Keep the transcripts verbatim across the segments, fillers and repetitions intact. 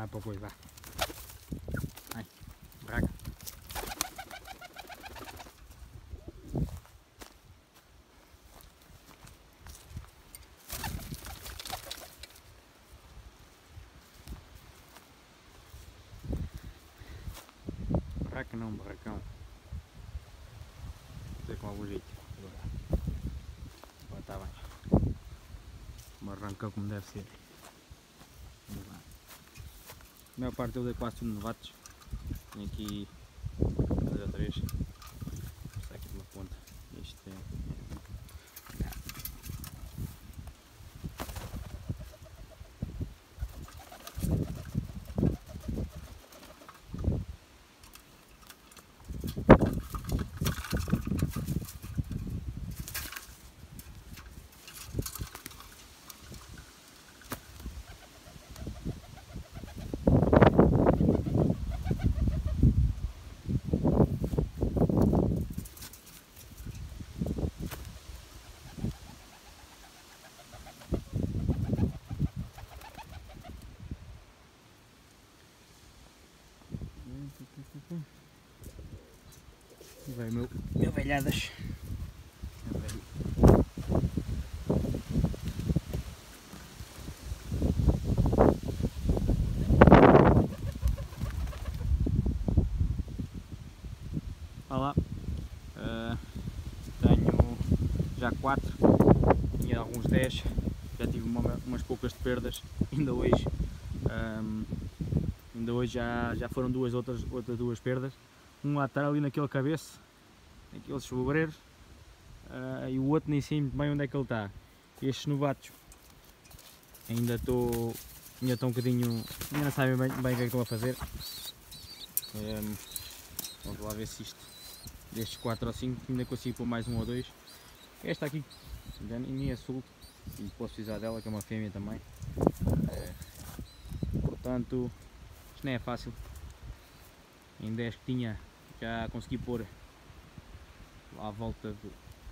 para o boi, vá. Ai, braga. Barraca não, barracão. Vou fazer com algum jeito. Agora. Agora está bem. Um arrancão como deve ser. Vamos lá. A maior parte eu dei quase tudo novatos. Tenho aqui dois ou três. Está aqui de uma ponta. Este é. E vai meu, meu velhadas. Meu velho. Olha lá, uh, tenho já quatro, tinha alguns dez, já tive uma, umas poucas de perdas, ainda hoje, um, ainda hoje já, já foram duas outras, outras duas perdas. Um lá está ali naquele cabeço, naqueles sobreiros, uh, e o outro nem sei muito bem onde é que ele está. Estes novatos ainda estou, ainda estão um bocadinho, ainda não sabem bem, bem o que é que estão a fazer. Um, vamos lá ver se isto, destes quatro ou cinco, ainda consigo pôr mais um ou dois. Esta aqui já nem é sul, e posso precisar dela, que é uma fêmea também. É, portanto, isto não é fácil. Em dez que tinha, já consegui pôr lá à volta de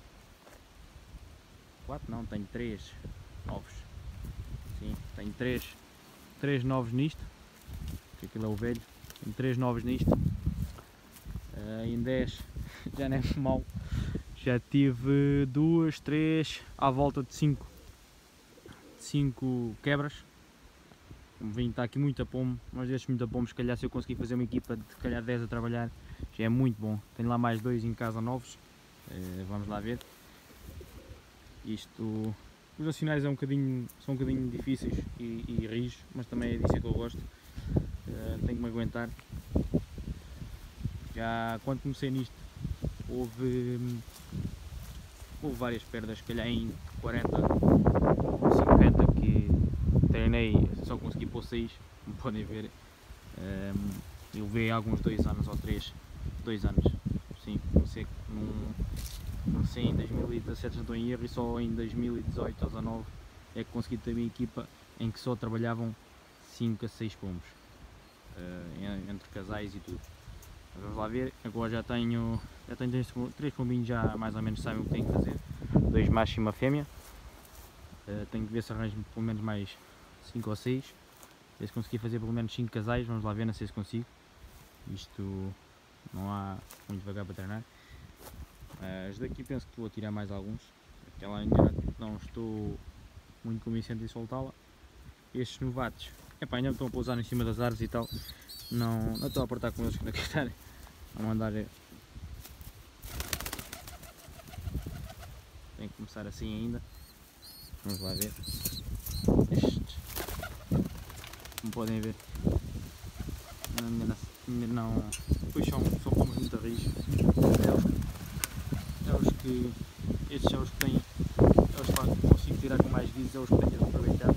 quatro, não, tenho três novos. Sim, tenho três, três novos nisto, que aquilo é o velho. Tenho três novos nisto. Uh, em dez já não é mau. Já tive duas, três, à volta de cinco, cinco quebras. Como vem, está aqui muito a pomo, mas destes muito a pomo, se calhar se eu conseguir fazer uma equipa de se calhar dez a trabalhar, já é muito bom. Tenho lá mais dois em casa novos, uh, vamos lá ver. Isto, os nacionais é um bocadinho, são um bocadinho difíceis e, e rijos, mas também é disso que eu gosto. Uh, tenho que me aguentar. Já quando comecei nisto, houve, houve várias perdas, se calhar em quarenta ou cinquenta que treinei, só consegui pôr seis, como podem ver. Um, eu levei alguns dois anos ou três, dois anos, sim, comecei, num, comecei em dois mil e dezassete, não estou em erro, e só em dois mil e dezoito ou dezanove é que consegui ter uma equipa em que só trabalhavam cinco a seis pomos, uh, entre casais e tudo. Vamos lá ver, agora já tenho, já tenho três, três pombinhos, já mais ou menos sabem o que tenho que fazer, dois machos e uma fêmea. Uh, tenho que ver se arranjo pelo menos mais cinco ou seis, ver se consegui fazer pelo menos cinco casais, vamos lá ver, não sei se consigo. Isto não há muito devagar para treinar. Uh, as daqui penso que vou tirar mais alguns, aquela ainda não estou muito convincente em soltá-la. Estes novatos, epá, ainda estão a pousar em cima das árvores e tal, não, não estou a apertar com eles que não querem. Vamos andar. Tem que começar assim ainda. Vamos lá ver. Estes, como podem ver, ainda não, ainda não, pois são, são pomos muito rijos. É os, é os que, estes são os que têm, é os que consigo tirar com mais visos, é os que tenho de aproveitar.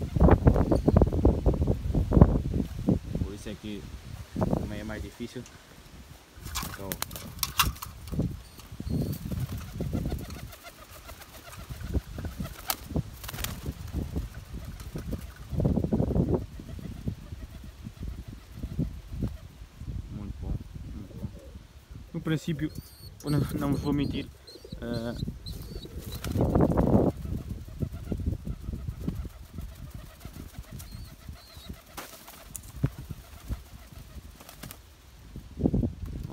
Por isso é que também é mais difícil. Então, muito bom, muito bom. No princípio, não, não vos vou mentir, uh,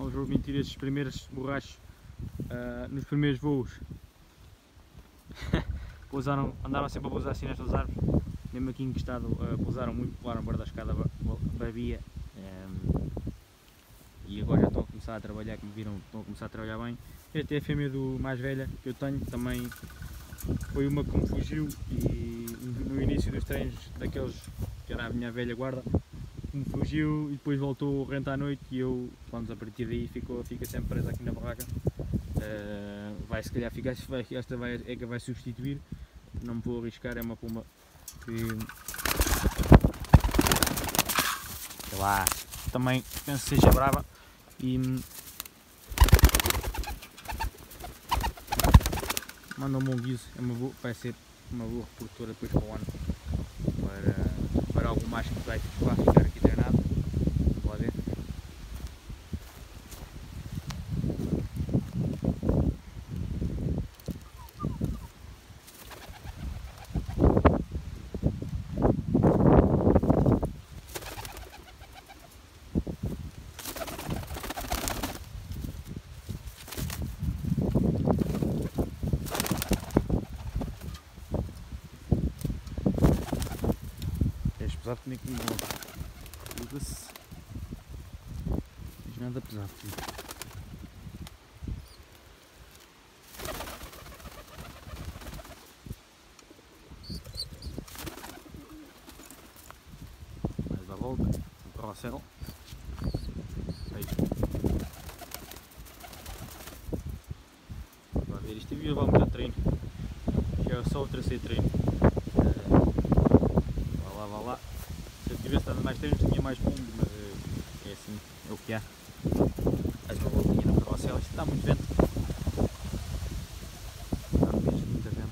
não vou mentir, estes primeiros borrachos uh, nos primeiros voos pousaram, andaram sempre a pousar assim nestas árvores, mesmo aqui encostado uh, pousaram muito, pularam para da escada babia um, e agora já estão a começar a trabalhar, como viram, estão a começar a trabalhar bem. Esta é a fêmea do mais velha que eu tenho, também foi uma que me fugiu e no início dos treinos daqueles que era a minha velha guarda, me fugiu e depois voltou rente à noite e eu, pronto, a partir daí ficou, fica sempre presa aqui na barraca. Uh, vai se calhar ficar, esta vai, é que vai substituir, não me vou arriscar, é uma pomba que, sei lá, também penso que seja brava e manda um bom guiso, é uma boa, vai ser uma boa reprodutora depois para o ano, para, para algo mais que vai, vai ficar aqui treinado. Vamos lá ver. Pesado comigo como logo. Liga-se. Não tens nada pesado, filho. Mais à volta, um carrossel. Vamos ver, isto devia levar muito treino. Já é só o terceiro treino. Vá lá, vá lá. Se eu tivesse dado mais treinos tinha mais pombo, mas é assim, é o que há. Mais uma voltinha no carrossel, isto está muito vento. Está mesmo muito vento.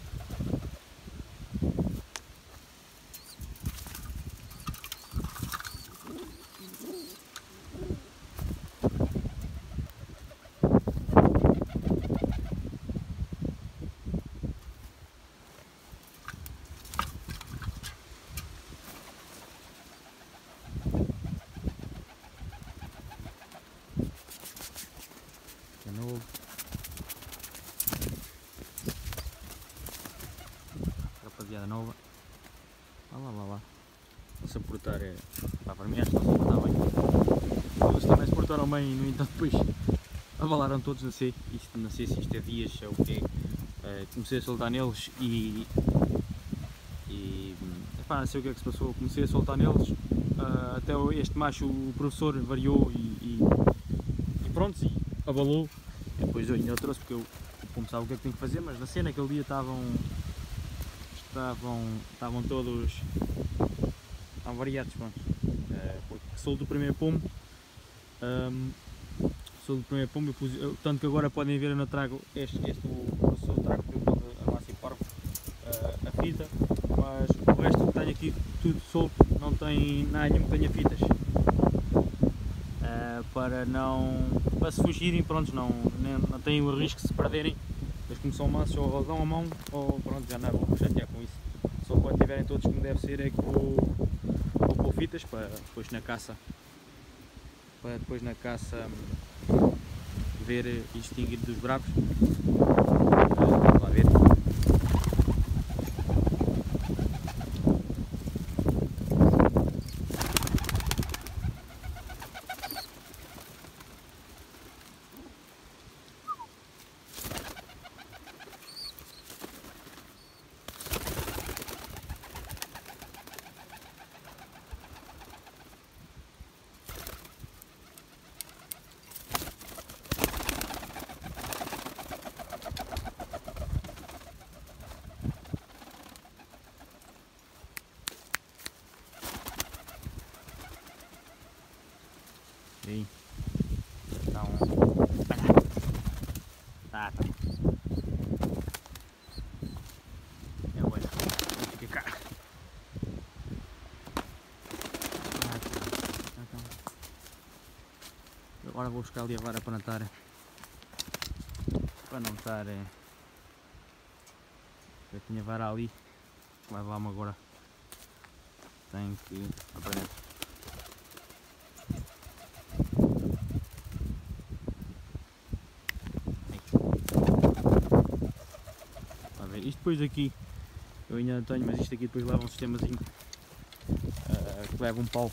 Novo. Rapaziada nova. Lá lá lá lá. Se portar é. Pá, para mim acho que não se portar bem. Eles também se portaram bem, no entanto depois abalaram todos, não sei. Isto, não sei se isto é dias ou o quê. Uh, comecei a soltar neles e. E. Epá, não sei o que é que se passou. Comecei a soltar neles. Uh, até este macho, o professor, variou e. e, e pronto, e abalou. Depois eu ainda trouxe porque eu, como sabe o que é que tenho que fazer, mas na cena aquele dia estavam estavam, estavam todos estavam variados, pronto. Uh, porque solto o primeiro pombo, um, solto o primeiro pombo, eu pus, eu, tanto que agora podem ver, eu não trago este, este o professor trago porque eu pus a massa e parvo, uh, a fita, mas o resto que tenho aqui tudo solto, não tem nada nenhum que tenha fitas. Uh, para não, para se fugirem, pronto, não, nem, não têm o risco de se perderem, eles como são mansos ou dão a mão ou pronto, já não vou chatear com isso, só quando tiverem todos como deve ser é que vou, vou pôr fitas para depois na caça, para depois na caça ver e distinguir dos bravos. Uh, vamos lá ver. Sim. Então. Tá, tá. É bueno. Fica cá. Ah, tá. Então. Agora vou buscar ali a vara para não estar. Para não estar. É... Eu tinha vara ali. Levar-me agora. Tenho que. Aparente. depois aqui, eu ainda não tenho, mas isto aqui depois leva um sistemazinho uh, que leva um pau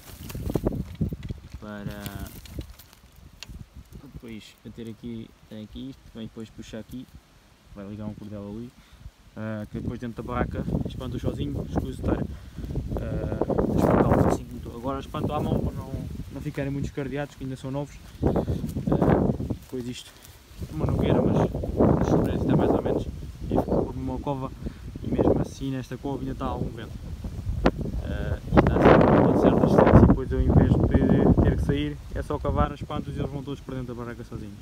para, para depois bater aqui, tem aqui isto, vem depois puxar aqui, vai ligar um cordel ali, uh, que depois dentro da barraca espanta-o sozinho, escuso de estar uh, a espantá-los assim como estou. Agora espanto à mão para não, não ficarem muito escardeados, que ainda são novos. Uh, depois isto é uma nogueira, mas nos sobrevive está mais ou menos, e ficou por uma cova, e mesmo assim nesta cova ainda está algum vento. Uh, e está assim a uma certa distância, e depois eu, em vez de ter que sair, é só cavar as pantos e eles vão todos para dentro da barraca sozinhos.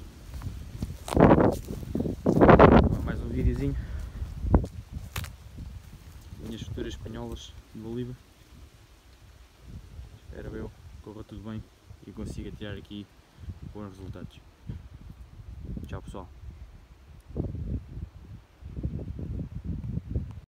Mais um videozinho. Minhas futuras espanholas de Bolívar. Espero eu que corra tudo bem e consiga tirar aqui bons resultados. Tchau pessoal.